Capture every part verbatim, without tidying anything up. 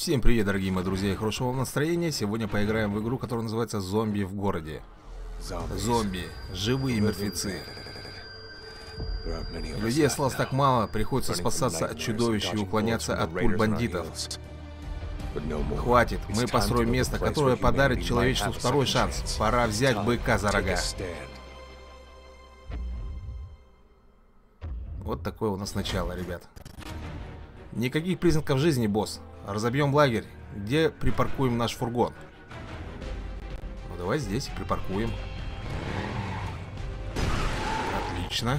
Всем привет, дорогие мои друзья, и хорошего вам настроения. Сегодня поиграем в игру, которая называется «Зомби в городе». Зомби, живые мертвецы. Людей осталось так мало, приходится спасаться от чудовищ и уклоняться от пуль бандитов. Хватит, мы построим место, которое подарит человечеству второй шанс. Пора взять быка за рога. Вот такое у нас начало, ребят. Никаких признаков жизни, босс. Разобьем лагерь. Где припаркуем наш фургон? Ну, давай здесь припаркуем. Отлично.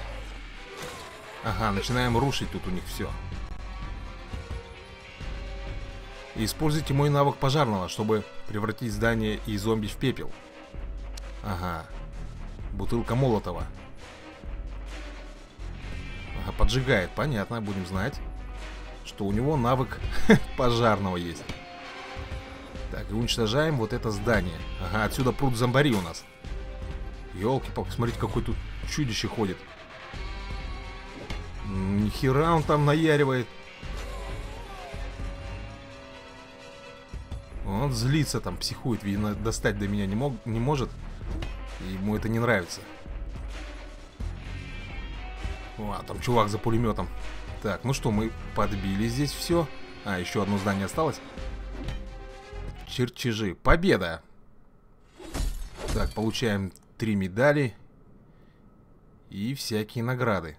Ага, начинаем рушить тут у них все. Используйте мой навык пожарного, чтобы превратить здание и зомби в пепел. Ага. Бутылка Молотова. Ага, поджигает, понятно, будем знать, что у него навык пожарного есть. Так, и уничтожаем вот это здание. Ага, отсюда прут зомбари у нас. Ёлки-палки, смотрите, какой тут чудище ходит. Нихера он там наяривает. Он злится там, психует. Видно, достать до меня не, мог, не может. И ему это не нравится. О, а там чувак за пулеметом. Так, ну что, мы подбили здесь все. А, еще одно здание осталось. Чертежи. Победа! Так, получаем три медали. И всякие награды.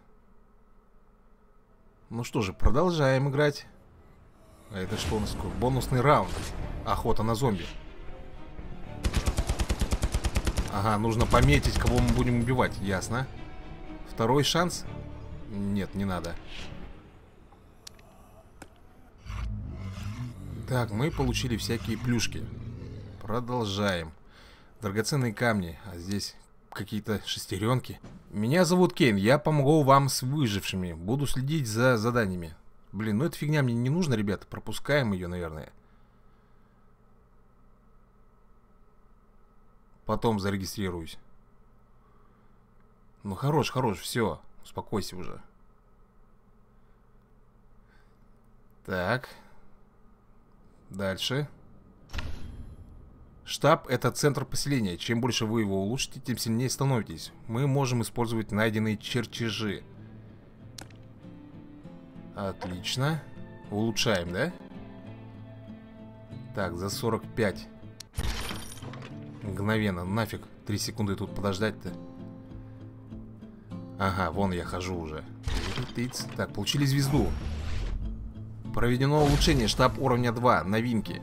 Ну что же, продолжаем играть. А это что у нас такое? Бонусный раунд. Охота на зомби. Ага, нужно пометить, кого мы будем убивать. Ясно. Второй шанс? Нет, не надо. Так, мы получили всякие плюшки. Продолжаем. Драгоценные камни. А здесь какие-то шестеренки. Меня зовут Кейн. Я помогу вам с выжившими. Буду следить за заданиями. Блин, ну эта фигня мне не нужна, ребята. Пропускаем ее, наверное. Потом зарегистрируюсь. Ну хорош, хорош, все. Успокойся уже. Так. Дальше. Штаб — это центр поселения. Чем больше вы его улучшите, тем сильнее становитесь. Мы можем использовать найденные чертежи. Отлично. Улучшаем, да? Так, за сорок пять. Мгновенно. Нафиг три секунды тут подождать-то. Ага, вон я хожу уже. Так, получили звезду. Проведено улучшение. Штаб уровня два. Новинки.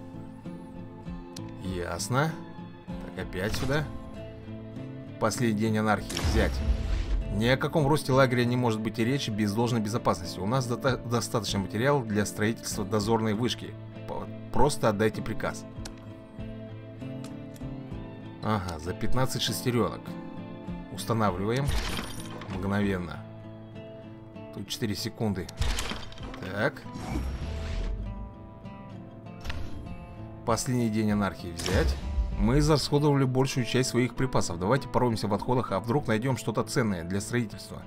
Ясно. Так, опять сюда. Последний день анархии. Взять. Ни о каком росте лагеря не может быть и речи без должной безопасности. У нас до достаточно материала для строительства дозорной вышки. Просто отдайте приказ. Ага, за пятнадцать шестеренок. Устанавливаем. Мгновенно. Тут четыре секунды. Так. Последний день анархии взять. Мы израсходовали большую часть своих припасов. Давайте пороемся в отходах, а вдруг найдем что-то ценное для строительства.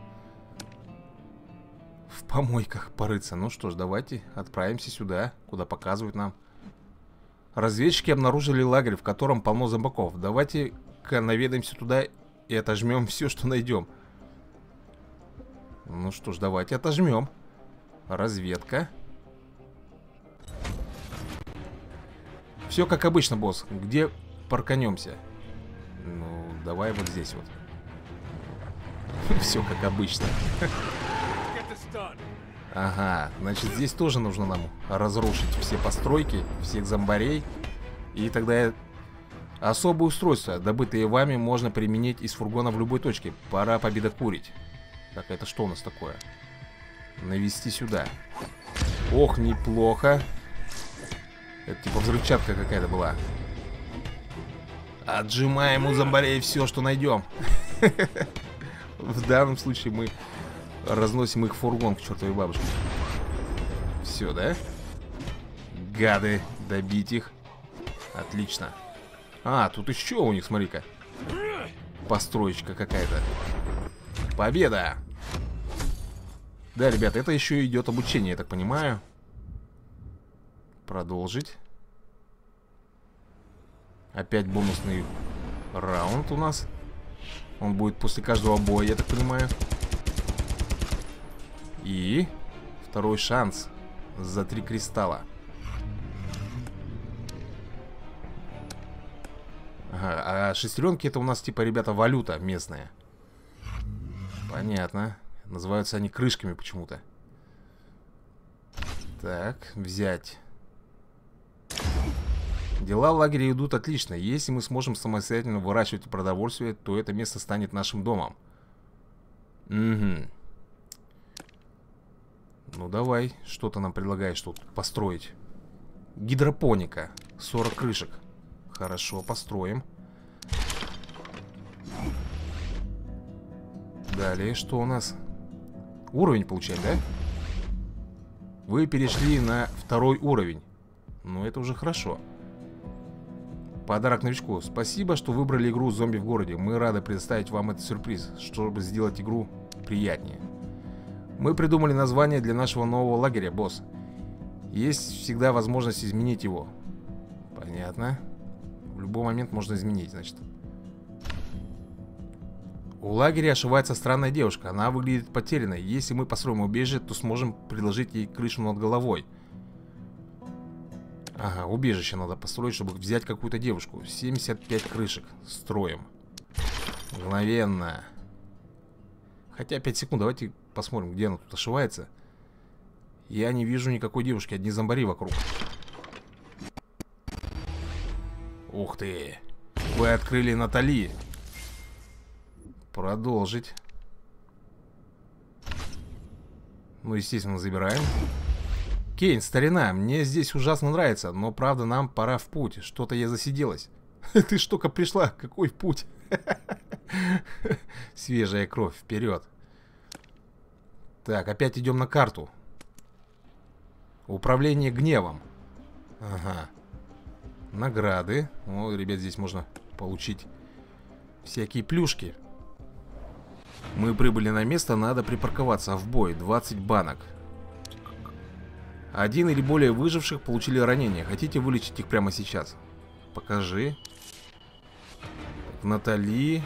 В помойках порыться. Ну что ж, давайте отправимся сюда, куда показывают нам. Разведчики обнаружили лагерь, в котором полно зомбаков. Давайте-ка наведаемся туда и отожмем все, что найдем. Ну что ж, давайте отожмем. Разведка. Все как обычно, босс. Где парканемся? Ну, давай вот здесь вот. Все как обычно. Ага, значит, здесь тоже нужно нам разрушить все постройки, всех зомбарей. И тогда особые устройства, добытые вами, можно применить из фургона в любой точке. Пора победокурить. Так, это что у нас такое? Навести сюда. Ох, неплохо. Это типа взрывчатка какая-то была. Отжимаем у зомбарей все, что найдем. В данном случае мы разносим их фургон к чертовой бабушке. Все, да? Гады, добить их. Отлично. А, тут еще у них, смотри-ка. Построечка какая-то. Победа! Да, ребята, это еще идет обучение, я так понимаю. Продолжить. Опять бонусный раунд у нас. Он будет после каждого боя, я так понимаю. И второй шанс за три кристалла. Ага, а шестеренки это у нас типа, ребята, валюта местная. Понятно. Называются они крышками почему-то. Так, взять. Дела в лагере идут отлично. Если мы сможем самостоятельно выращивать продовольствие, то это место станет нашим домом. Угу. Ну давай, что ты нам предлагаешь тут построить? Гидропоника. сорок крышек. Хорошо, построим. Далее, что у нас? Уровень получаем, да? Вы перешли на второй уровень. Ну, это уже хорошо. Подарок новичку. Спасибо, что выбрали игру «Зомби в городе». Мы рады предоставить вам этот сюрприз, чтобы сделать игру приятнее. Мы придумали название для нашего нового лагеря, босс. Есть всегда возможность изменить его. Понятно. В любой момент можно изменить, значит. У лагеря ошивается странная девушка. Она выглядит потерянной. Если мы построим убежище, то сможем предложить ей крышу над головой. Ага, убежище надо построить, чтобы взять какую-то девушку. семьдесят пять крышек. Строим. Мгновенно. Хотя пять секунд. Давайте посмотрим, где она тут ошивается. Я не вижу никакой девушки. Одни зомбари вокруг. Ух ты. Вы открыли Натали. Продолжить. Ну, естественно, забираем. Кейн, старина, мне здесь ужасно нравится, но правда нам пора в путь. Что-то я засиделась. Ты ж только пришла, какой путь? Свежая кровь, вперед. Так, опять идем на карту. Управление гневом. Ага. Награды. О, ребят, здесь можно получить всякие плюшки. Мы прибыли на место, надо припарковаться. В бой, двадцать банок. Один или более выживших получили ранения. Хотите вылечить их прямо сейчас? Покажи. Натали.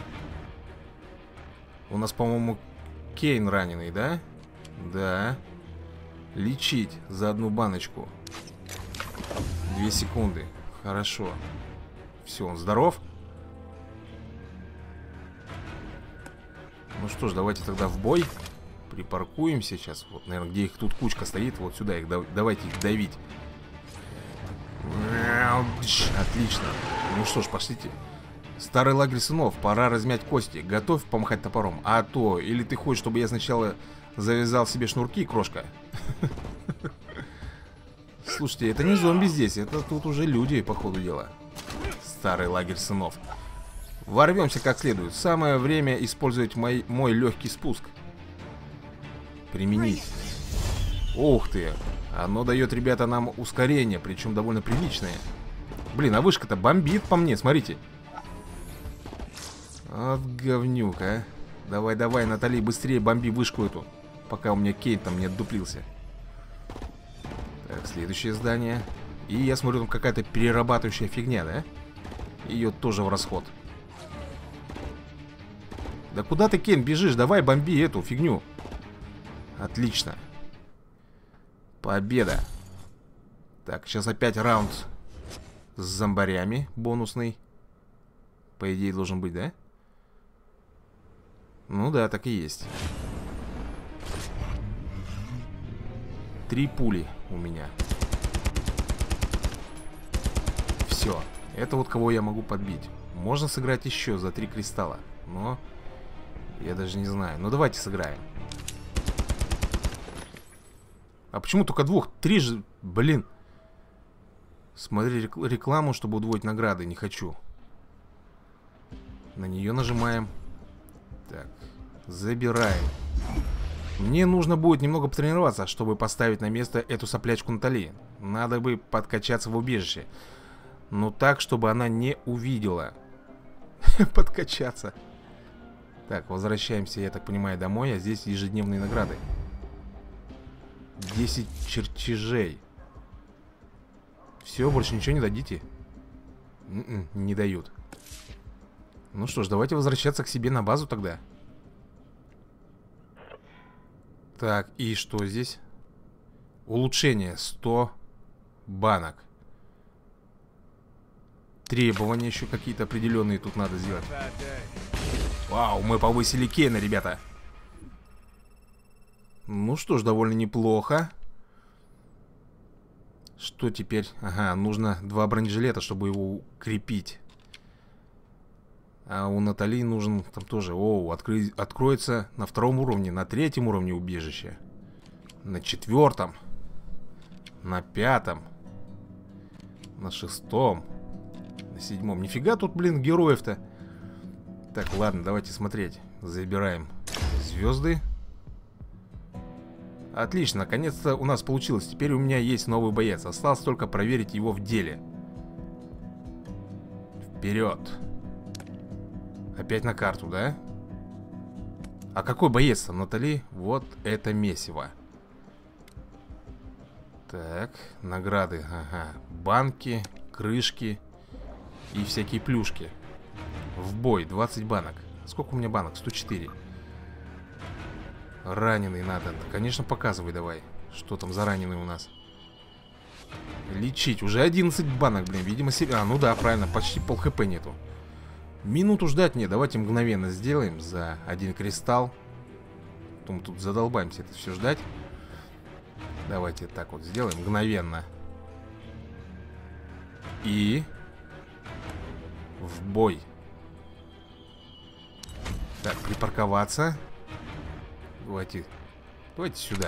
У нас, по-моему, Кейн раненый, да? Да. Лечить за одну баночку. Две секунды. Хорошо. Все, он здоров. Ну что ж, давайте тогда в бой. Припаркуемся сейчас. Вот, наверное, где их тут кучка стоит. Вот сюда их. Давайте их давить. Отлично. Ну что ж, пошлите. Старый лагерь сынов. Пора размять кости. Готовь помахать топором. А то, или ты хочешь, чтобы я сначала завязал себе шнурки, крошка? Слушайте, это не зомби здесь. Это тут уже люди, по ходу дела. Старый лагерь сынов. Ворвемся как следует. Самое время использовать мой, мой легкий спуск. Применить. Ух ты. Оно дает, ребята, нам ускорение. Причем довольно приличное. Блин, а вышка-то бомбит по мне, смотрите. Вот говнюк, а. Давай, давай, Натали, быстрее бомби вышку эту. Пока у меня Кейн там не отдуплился. Так, следующее здание. И я смотрю, там какая-то перерабатывающая фигня, да? Ее тоже в расход. Да куда ты, Кейн, бежишь? Давай бомби эту фигню. Отлично. Победа. Так, сейчас опять раунд с зомбарями бонусный. По идее должен быть, да? Ну да, так и есть. Три пули у меня. Все. Это вот кого я могу подбить. Можно сыграть еще за три кристалла. Но я даже не знаю. Ну давайте сыграем. А почему только двух? Три же, блин. Смотри рекламу, чтобы удвоить награды. Не хочу. На нее нажимаем. Так, забираем. Мне нужно будет немного потренироваться, чтобы поставить на место эту соплячку Натали. Надо бы подкачаться в убежище. Но так, чтобы она не увидела. Подкачаться. Так, возвращаемся, я так понимаю, домой. А здесь ежедневные награды. десять чертежей. Все, больше ничего не дадите? Н-н, не дают. Ну что ж, давайте возвращаться к себе на базу тогда. Так, и что здесь? Улучшение сто банок. Требования еще какие-то определенные тут надо сделать. Вау, мы повысили Кейна, ребята. Ну что ж, довольно неплохо. Что теперь? Ага, нужно два бронежилета, чтобы его укрепить. А у Натали нужен там тоже. О, откры... откроется на втором уровне, на третьем уровне убежище. На четвертом. На пятом. На шестом. На седьмом. Нифига тут, блин, героев-то. Так, ладно, давайте смотреть. Забираем звезды. Отлично, наконец-то у нас получилось. Теперь у меня есть новый боец. Осталось только проверить его в деле. Вперед. Опять на карту, да? А какой боец-то, Натали? Вот это месиво. Так, награды, ага. Банки, крышки и всякие плюшки. В бой, двадцать банок. Сколько у меня банок? сто четыре. Раненый надо. Да, конечно, показывай давай. Что там за раненый у нас? Лечить. Уже одиннадцать банок, блин. Видимо, себе... А, ну да, правильно. Почти пол хп нету. Минуту ждать не. Давайте мгновенно сделаем за один кристалл. Потом тут задолбаемся это все ждать. Давайте так вот сделаем. Мгновенно. И... в бой. Так, припарковаться. Давайте, давайте сюда.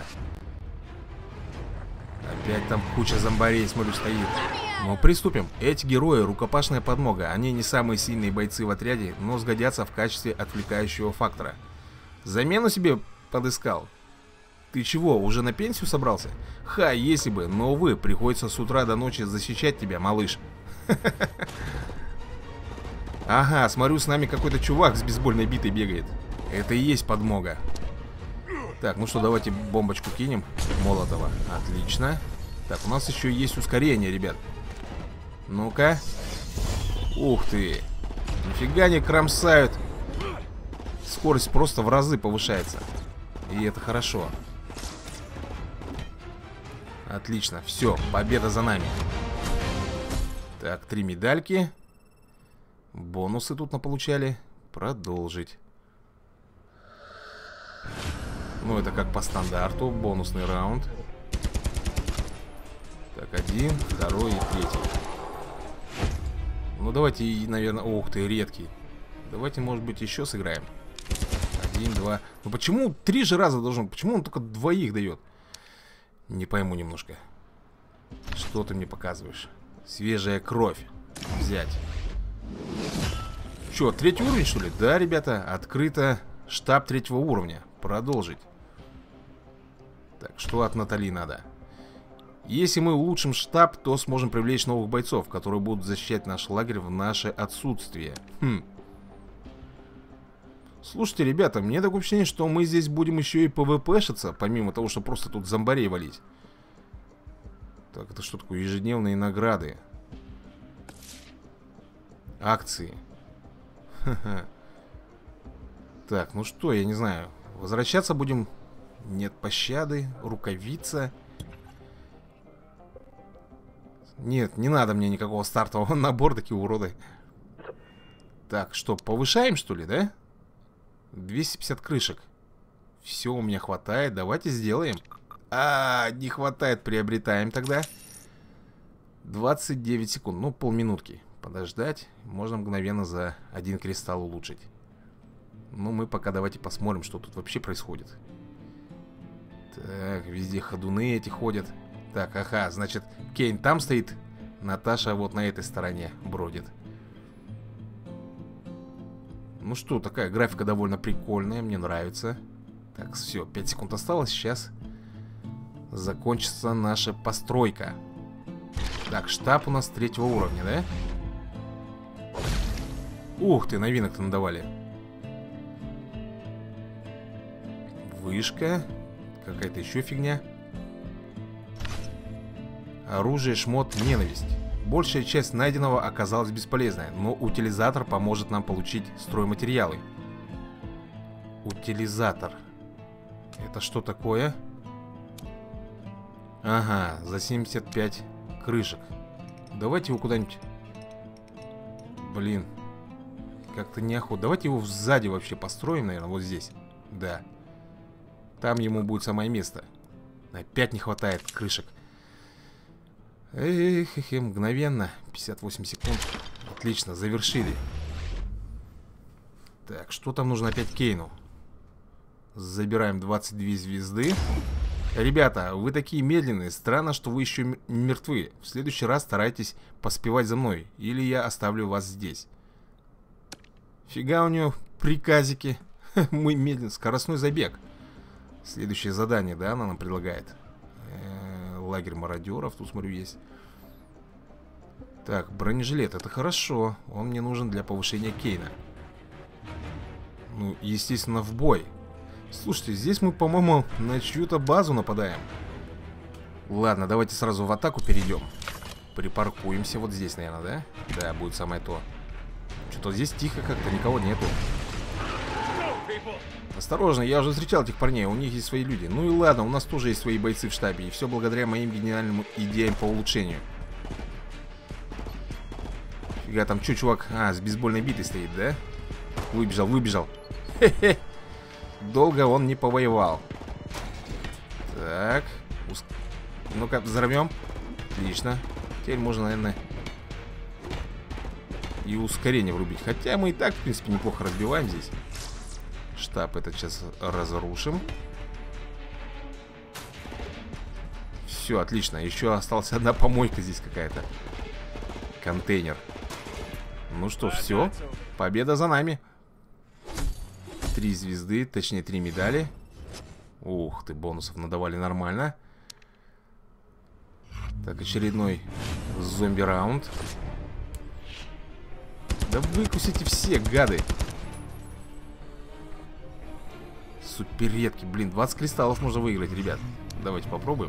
Опять там куча зомбарей, смотрю, стоит. Ну, приступим. Эти герои — рукопашная подмога. Они не самые сильные бойцы в отряде, но сгодятся в качестве отвлекающего фактора. Замену себе подыскал? Ты чего, уже на пенсию собрался? Ха, если бы, но, увы, приходится с утра до ночи защищать тебя, малыш. Ага, смотрю, с нами какой-то чувак с бейсбольной битой бегает. Это и есть подмога. Так, ну что, давайте бомбочку кинем. Молотова. Отлично. Так, у нас еще есть ускорение, ребят. Ну-ка. Ух ты. Нифига не кромсают. Скорость просто в разы повышается. И это хорошо. Отлично. Все, победа за нами. Так, три медальки. Бонусы тут наполучали. Продолжить. Ну, это как по стандарту. Бонусный раунд. Так, один, второй и третий. Ну, давайте, наверное... Ух ты, редкий. Давайте, может быть, еще сыграем. Один, два... Ну, почему три же раза должен... Почему он только двоих дает? Не пойму немножко. Что ты мне показываешь? Свежая кровь. Взять. Че, третий уровень, что ли? Да, ребята, открыто. Штаб третьего уровня. Продолжить. Так, что от Натали надо? Если мы улучшим штаб, то сможем привлечь новых бойцов, которые будут защищать наш лагерь в наше отсутствие. Хм. Слушайте, ребята, мне такое ощущение, что мы здесь будем еще и пвпшиться, помимо того, что просто тут зомбарей валить. Так, это что такое? Ежедневные награды. Акции. Ха-ха. Так, ну что, я не знаю. Возвращаться будем. Нет пощады. Рукавица. Нет, не надо мне никакого стартового набора, такие уроды. Так, что, повышаем, что ли, да? двести пятьдесят крышек. Все, у меня хватает. Давайте сделаем. А, не хватает, приобретаем тогда. двадцать девять секунд. Ну, полминутки подождать. Можно мгновенно за один кристалл улучшить. Ну, мы пока давайте посмотрим, что тут вообще происходит. Так, везде ходуны эти ходят. Так, ага, значит, Кейн там стоит. Наташа вот на этой стороне бродит. Ну что, такая графика довольно прикольная, мне нравится. Так, все, пять секунд осталось. Сейчас закончится наша постройка. Так, штаб у нас третьего уровня, да? Ух ты, новинок-то надавали. Вышка. Какая-то еще фигня. Оружие, шмот, ненависть. Большая часть найденного оказалась бесполезной, но утилизатор поможет нам получить стройматериалы. Утилизатор. Это что такое? Ага, за семьдесят пять крышек. Давайте его куда-нибудь... Блин. Как-то неохота. Давайте его сзади вообще построим, наверное, вот здесь. Да. Там ему будет самое место. Опять не хватает крышек. Эх, эх, эх, мгновенно. пятьдесят восемь секунд. Отлично, завершили. Так, что там нужно опять Кейну? Забираем двадцать две звезды. Ребята, вы такие медленные. Странно, что вы еще мертвы. В следующий раз старайтесь поспевать за мной, или я оставлю вас здесь. Фига у него приказики. Мы медленно. Скоростной забег. Следующее задание, да, она нам предлагает. Э-э, лагерь мародеров, тут, смотрю, есть. Так, бронежилет, это хорошо. Он мне нужен для повышения Кейна. Ну, естественно, в бой. Слушайте, здесь мы, по-моему, на чью-то базу нападаем. Ладно, давайте сразу в атаку перейдем. Припаркуемся вот здесь, наверное, да? Да, будет самое то. Что-то здесь тихо как-то, никого нету. Осторожно, я уже встречал этих парней, у них есть свои люди. Ну и ладно, у нас тоже есть свои бойцы в штабе. И все благодаря моим гениальным идеям по улучшению. Фига, там что, чувак? А, с бейсбольной битой стоит, да? Выбежал, выбежал. Хе-хе. Долго он не повоевал. Так. Уск... Ну-ка, взорвем. Отлично. Теперь можно, наверное, и ускорение врубить. Хотя мы и так, в принципе, неплохо разбиваем здесь. Штаб этот сейчас разрушим. Все, отлично. Еще осталась одна помойка здесь какая-то. Контейнер. Ну что ж, все. Победа за нами. Три звезды, точнее три медали. Ух ты, бонусов надавали нормально. Так, очередной зомби-раунд. Да выкусите все, гады. Супер редкий, блин, двадцать кристаллов можно выиграть, ребят. Давайте попробуем.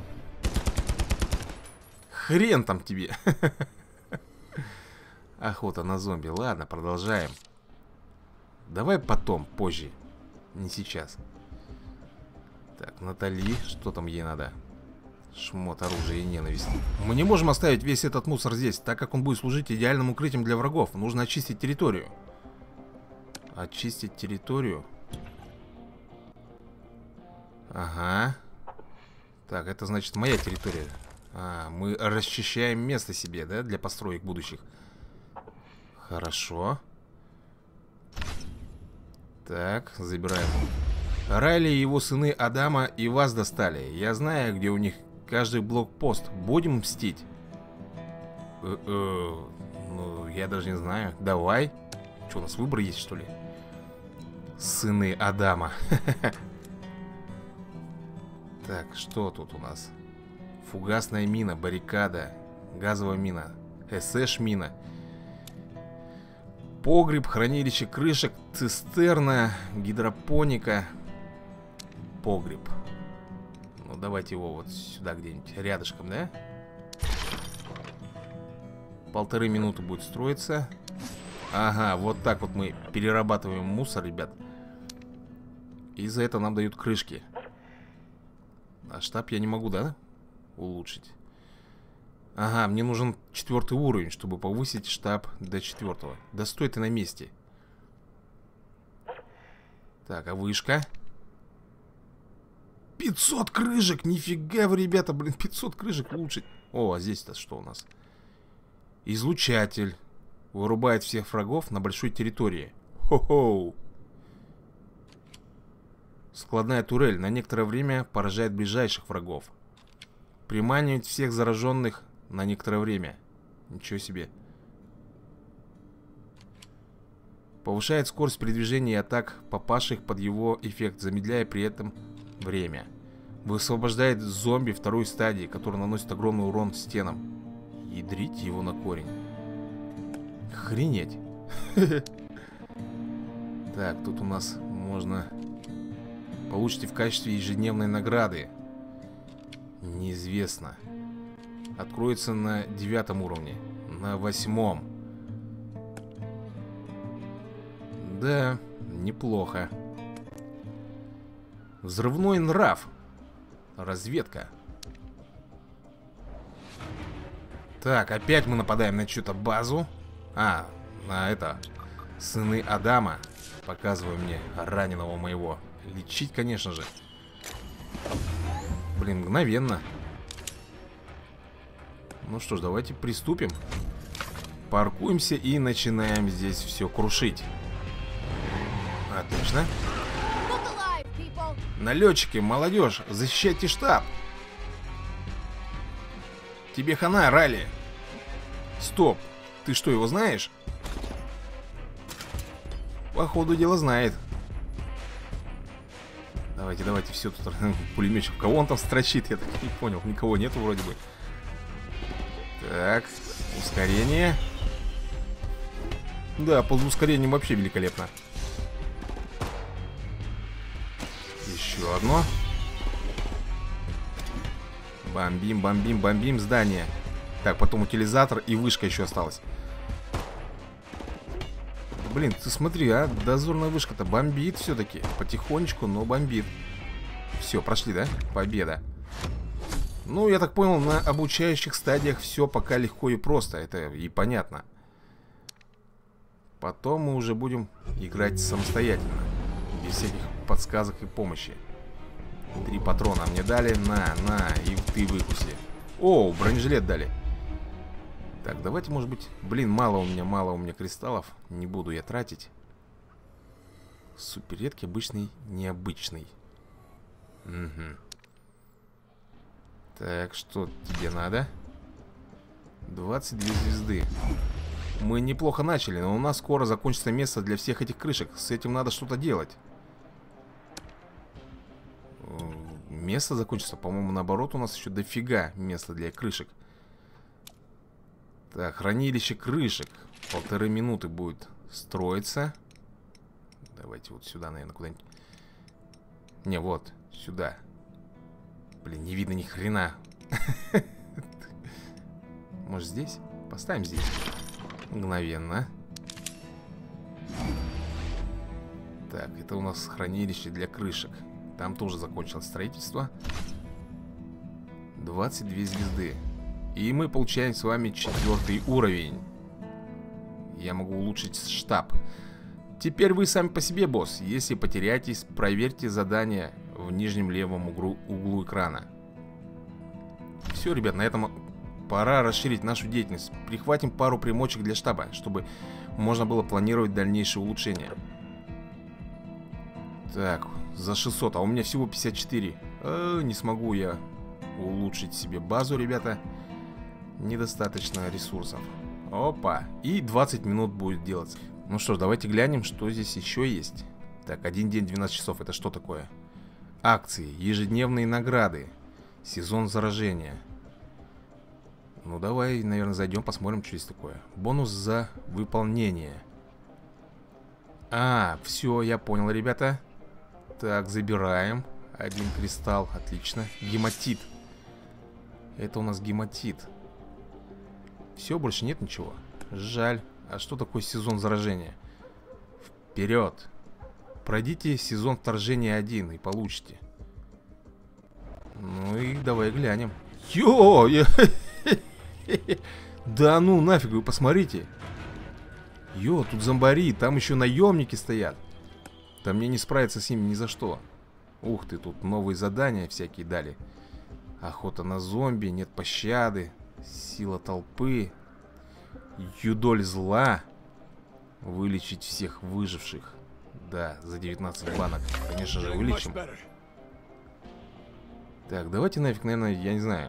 Хрен там тебе. Охота на зомби. Ладно, продолжаем. Давай потом, позже. Не сейчас. Так, Натали, что там ей надо? Шмот, оружие и ненависть. Мы не можем оставить весь этот мусор здесь, так как он будет служить идеальным укрытием для врагов. Нужно очистить территорию. Очистить территорию. Ага. Так, это значит моя территория. А, мы расчищаем место себе, да, для построек будущих. Хорошо. Так, забираем. Райли и его сыны Адама и вас достали. Я знаю, где у них каждый блокпост. Будем мстить? Э -э, ну, я даже не знаю. Давай. Что, у нас выбор есть, что ли? Сыны Адама. Так, что тут у нас? Фугасная мина, баррикада, газовая мина, СШ-мина. Погреб, хранилище крышек, цистерна, гидропоника. Погреб. Ну, давайте его вот сюда где-нибудь рядышком, да? Полторы минуты будет строиться. Ага, вот так вот мы перерабатываем мусор, ребят. И за это нам дают крышки. А штаб я не могу, да? Улучшить. Ага, мне нужен четвертый уровень, чтобы повысить штаб до четвертого. Да стой ты на месте. Так, а вышка? пятьсот крышек! Нифига вы, ребята, блин, пятьсот крышек улучшить. О, а здесь-то что у нас? Излучатель. Вырубает всех врагов на большой территории. Хо-хоу. Складная турель. На некоторое время поражает ближайших врагов. Приманивает всех зараженных на некоторое время. Ничего себе. Повышает скорость передвижения и атак попавших под его эффект, замедляя при этом время. Высвобождает зомби второй стадии, который наносит огромный урон стенам. Ядрите его на корень. Охренеть. Так, тут у нас можно... Получите в качестве ежедневной награды. Неизвестно. откроется на девятом уровне. На восьмом. Да, неплохо. Взрывной нрав. Разведка. Так, опять мы нападаем на чью-то базу. А, на это. Сыны Адама. Показывай мне раненого моего. Лечить, конечно же. Блин, мгновенно. Ну что ж, давайте приступим. Паркуемся и начинаем здесь все крушить. Отлично. Налетчики, молодежь, защищайте штаб. Тебе хана, Ралли. Стоп, ты что, его знаешь? Походу дело знает. Давайте, давайте, все тут. Пулеметчик, кого он там строчит, я так не понял. Никого нету вроде бы. Так, ускорение. Да, под ускорением вообще великолепно. Еще одно. Бомбим, бомбим, бомбим здание. Так, потом утилизатор и вышка еще осталась. Блин, ты смотри, а, дозорная вышка-то бомбит все-таки. Потихонечку, но бомбит. Все, прошли, да? Победа. Ну, я так понял, на обучающих стадиях все пока легко и просто. Это и понятно. Потом мы уже будем играть самостоятельно. Без всяких подсказок и помощи. Три патрона мне дали. На, на, и ты выкуси. О, бронежилет дали. Так, давайте, может быть... Блин, мало у меня, мало у меня кристаллов. Не буду я тратить. Супер редкий, обычный, необычный. Угу. Так, что тебе надо? двадцать две звезды. Мы неплохо начали, но у нас скоро закончится место для всех этих крышек. С этим надо что-то делать. Место закончится, по-моему, наоборот, у нас еще дофига места для крышек. Так, хранилище крышек. Полторы минуты будет строиться. Давайте вот сюда, наверное, куда-нибудь. Не, вот, сюда. Блин, не видно ни хрена. Может, здесь? Поставим здесь. Мгновенно. Так, это у нас хранилище для крышек. Там тоже закончилось строительство. двадцать две звезды. И мы получаем с вами четвертый уровень. Я могу улучшить штаб. Теперь вы сами по себе, босс. Если потеряетесь, проверьте задание в нижнем левом углу, углу экрана. Все, ребят, на этом пора расширить нашу деятельность. Прихватим пару примочек для штаба, чтобы можно было планировать дальнейшие улучшения. Так, за шестьсот, а у меня всего пятьдесят четыре. э, Не смогу я улучшить себе базу, ребята. Недостаточно ресурсов. Опа, и двадцать минут будет делаться. Ну что ж, давайте глянем, что здесь еще есть. Так, один день, двенадцать часов, это что такое? Акции, ежедневные награды, сезон заражения. Ну давай, наверное, зайдем, посмотрим, что здесь такое. Бонус за выполнение. А, все, я понял, ребята. Так, забираем один кристалл, отлично. Гематит. Это у нас гематит. Все, больше нет ничего. Жаль. А что такое сезон заражения? Вперед. Пройдите сезон вторжения один и получите. Ну и давай глянем. Йо! Да ну нафиг, вы посмотрите. Йо, тут зомбари, там еще наемники стоят. Там мне не справиться с ними ни за что. Ух ты, тут новые задания всякие дали. Охота на зомби, нет пощады. Сила толпы. Юдоль зла. Вылечить всех выживших. Да, за девятнадцать банок. Конечно же, вылечим. Так, давайте нафиг, наверное, я не знаю.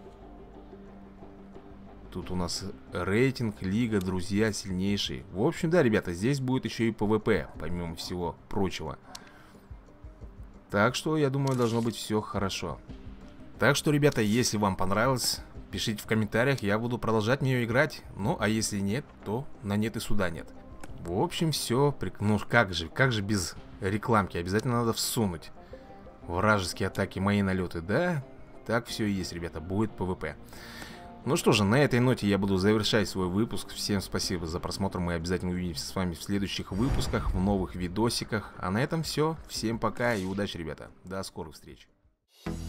Тут у нас рейтинг, лига, друзья, сильнейшие. В общем, да, ребята, здесь будет еще и ПВП, помимо всего прочего. Так что, я думаю, должно быть все хорошо. Так что, ребята, если вам понравилось, пишите в комментариях, я буду продолжать в нее играть. Ну, а если нет, то на нет и суда нет. В общем, все. Ну, как же, как же без рекламки? Обязательно надо всунуть. Вражеские атаки, мои налеты, да? Так все и есть, ребята, будет ПВП. Ну что же, на этой ноте я буду завершать свой выпуск. Всем спасибо за просмотр. Мы обязательно увидимся с вами в следующих выпусках, в новых видосиках. А на этом все. Всем пока и удачи, ребята. До скорых встреч.